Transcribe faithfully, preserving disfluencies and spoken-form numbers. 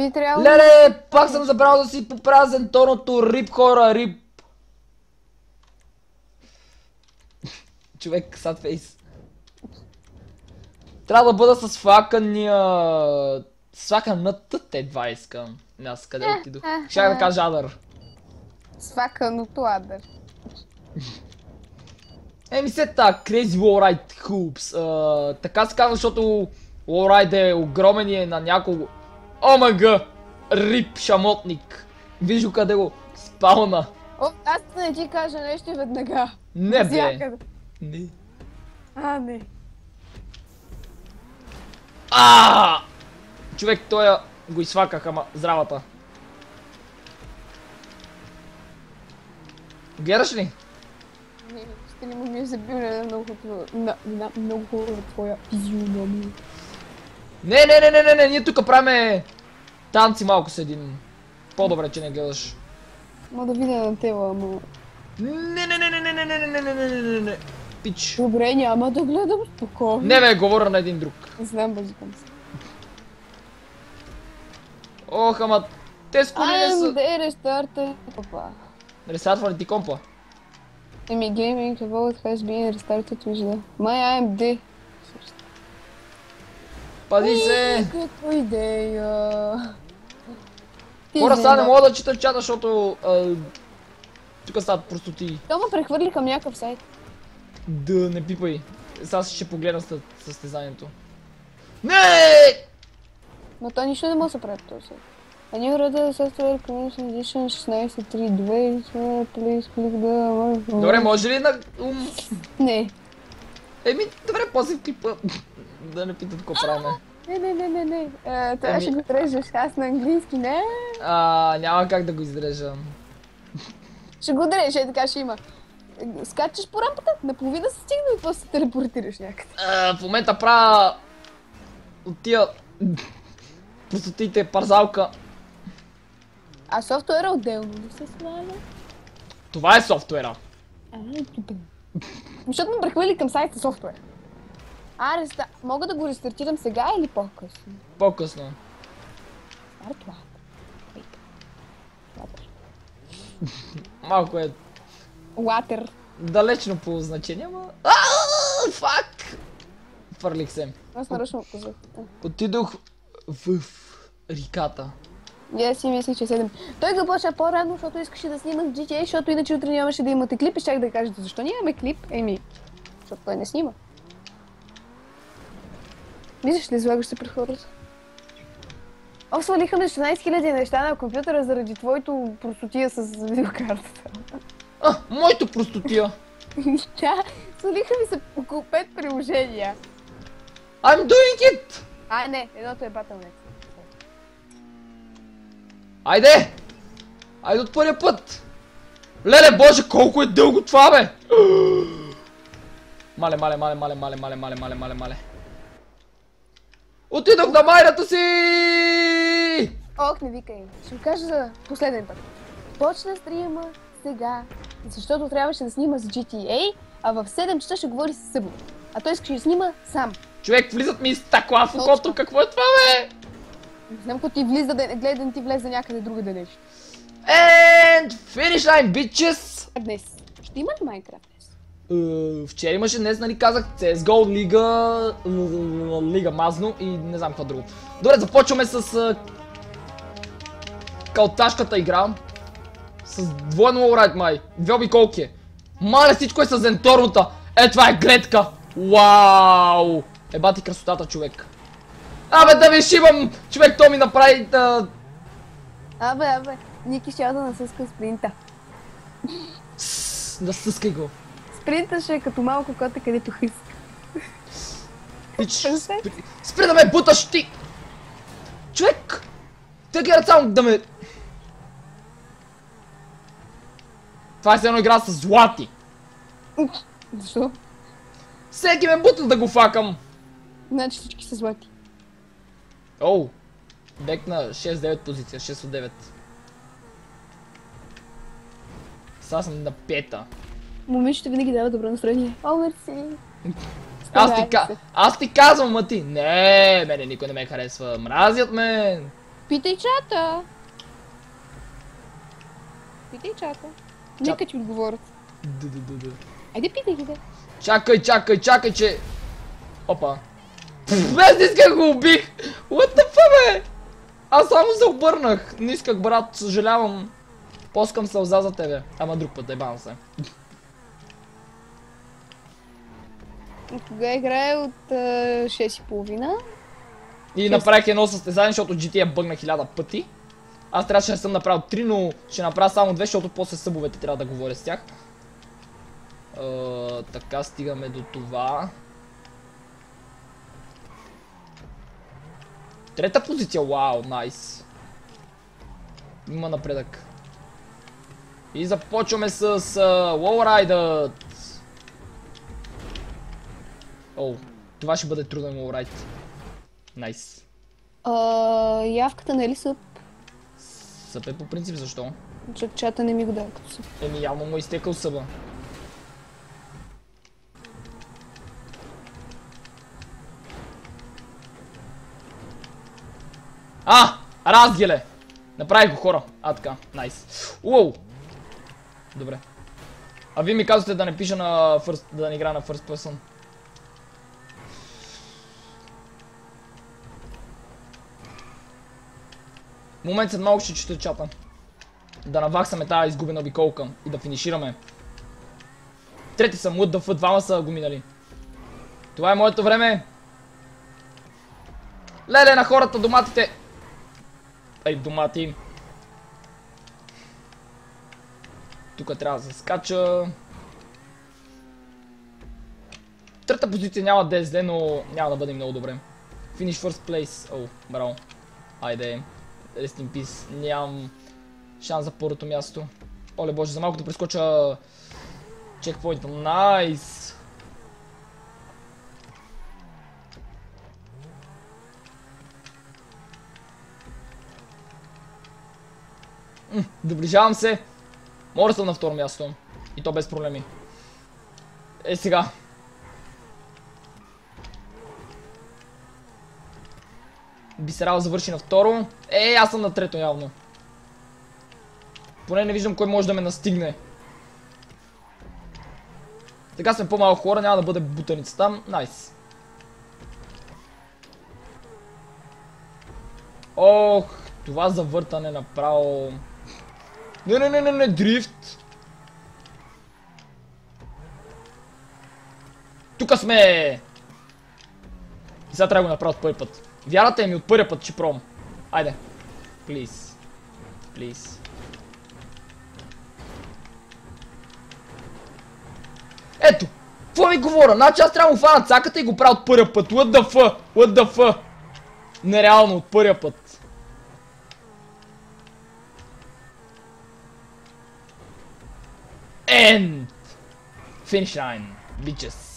Би трябвало... Леле, пак съм забрал да си поправя зенторното. Рип, хора, рип. Човек, сад фейс. Трябва да бъда с флакания... С флаканата те два искам. Не, аз къде отидох? Ще да кажа Адър. С флаканото Адър. Еми се та, Crazy Wallride Hoops. Така се казва, защото Wallride е огромен и е на няколко... Омага! Рип шамотник. Виж го къде го спауна. О, аз не ти кажа нещо и веднага. Не бе. Не. А, не. Аааа! Човек, той го изфаках, ама здравата. Гледаш ли? Не, ще не му ми е забил на много хубаво, на, на много хубаво твоя физиономия. Не, не, не, не, не, не, ние тук правиме танци малко с един. По-добре, че не гледаш. Ма да видя на тела, ама... Не, не, не, не, не, не, не, не, не, не, не, не, не, пич. Добре, няма да гледам спокойно. Не бе, говоря на един друг. Знам, базикам се. Ох, ама те с коли не I'm са... the restarted, папа. Ресартва ли ти компа? Еми, gaming about has been restarted, вижда. My A M D. Пази се! Каква идея. Хора, сега не мога да чита чата, защото... Тук стават простоти. То ме прехвърли към някакъв сайт. Да, не пипай. Сега ще погледна състезанието. Не! Но то нищо не може да се прави по този сайт. A new Red Software Commission Edition шестнайсет три две, please click the... Добре, може ли на... ум? Не. Еми, добре, после в клипа. Да не питат какво правим. Не, не, не, не, не. Това ще го трежеш. Аз на английски, не. А, няма как да го изрежам. Ще го дрежа, е така ще има. Скачаш по рампата, наполовина се стигна и после се телепортираш някъде. В момента правя... от тия... простотите парзалка. А софтуера отделно ли се слага? Това е софтуера. А, добре. Защото ме прехвърли към сайта софтуер. А, реста... мога да го рестартирам сега или по-късно? По-късно. Старт лад. Малко е Латер. далечно по значение, ама... Аааа, фак! Фърлих се. Аз нарочно казах. Отидох в реката. И аз си мислих, че седем. Той го почна по-рано, защото искаше да снимах джи ти ей, защото иначе утре нямаше да имате клип и щях да кажете защо нямаме клип. Еми, защото той не снима. Виждаш ли, излагаш се пред хората? О, свалиха ме шестнайсет хиляди неща на компютъра заради твоето простотия с видеокартата. А, моето простотия! Да, свалиха ми се около пет приложения. I'm doing it! А, не, едното е Battle.net. Айде! Айде от първия път! Леле, боже, колко е дълго това, бе! Мале, мале, мале, мале, мале, мале, мале, мале, мале, мале. Отидох на майната си! Ох, не викай. Ще го кажа за последен път. Почна стрима сега, защото трябваше да снима с джи ти ей, а в седем часа ще говори с Събо. А той искаше да снима сам. Човек, влизат ми стъкла в окото, какво е това, бе? Не знам какво ти влиза, да гледа да ти влезе някъде друга да нещо. And finish line, bitches! Днес. Ще има ли Майнкрафт днес? Uh, вчера имаше, днес нали казах си ес го, Лига, Лига Мазно и не знам какво друго. Добре, започваме с uh, калташката игра. С двойно Wallride май. Две обиколки е. Маля, всичко е с зенторната. Е, това е гледка. Вау! Ебати красотата, човек. Абе, да ви шибам! Човек, то ми направи да... Абе, абе, Ники ще да насъска спринта. Да съскай го. Спринта ще е като малко коте, където хиска. Пич, спри... спри да ме буташ ти! Човек! Те гледат само да ме... Това е се едно игра с злати. Защо? Всеки ме бута да го факам. Значи всички са злати. Оу. Бек на шест девет позиция, шест от девет. Сега съм на пета. Момичето винаги дава добро настроение. О, мерси. Аз ти, ка... Аз ти казвам, ма ти. Не, мене никой не ме харесва. Мразят мен. Питай чата. Питай чата. Нека ти отговорят. Д, д, д, д. Айде питай ги, да. Чакай, чакай, чакай, че... Опа. Пф, аз не исках го убих! What the fuck, бе? Аз само се обърнах. Не исках, брат, съжалявам. Поскам сълза за тебе. Ама друг път, ебам се. Кога играе от шест и половина? И направих едно състезание, защото джи ти е бъгна хиляда пъти. Аз трябваше да съм направил три, но ще направя само две, защото после събовете трябва да говоря с тях. Uh, така стигаме до това. Трета позиция, вау, найс. Има напредък. И започваме с uh, лоурайдът. О, това ще бъде труден лоурайд. Найс. Явката не е ли съп? Съп е по принцип, защо? Че чата не ми го дава като съп. Еми явно му е изтекал съба. А! Разгеле! Направих го, хора. А, така. Найс. Уоу! Добре. А вие ми казвате да не пиша на first, да не игра на first person. Момент след малко ще чета чата. Да наваксаме тази изгубена обиколка и да финишираме. Трети съм, what the fuck, двама са го минали. Това е моето време. Леле на хората, доматите! Ей, домати. Тук трябва да се скача. Трета позиция няма да е зле, но няма да бъде много добре. Finish first place. О, браво. Айде. Rest in peace. Нямам шанс за първото място. Оле боже, за малко да прескоча чекпоинта. Найс! Доближавам се. Мога да съм на второ място. И то без проблеми. Е, сега. Бисерал завърши на второ. Е, аз съм на трето явно. Поне не виждам кой може да ме настигне. Така сме по-малко хора, няма да бъде бутаница там. Найс. Ох, това завъртане направо. Не, не, не, не, не, дрифт. Тука сме. И сега трябва да го направя от първи път. Вярата ми от първия път, че пробвам. Айде. Плиз. Плиз. Ето. Какво ми говоря? Значи аз трябва да му фана цаката и го правя от първия път. What the fuck? What the fuck? Нереално от първия път. End. Finish line. Bitches.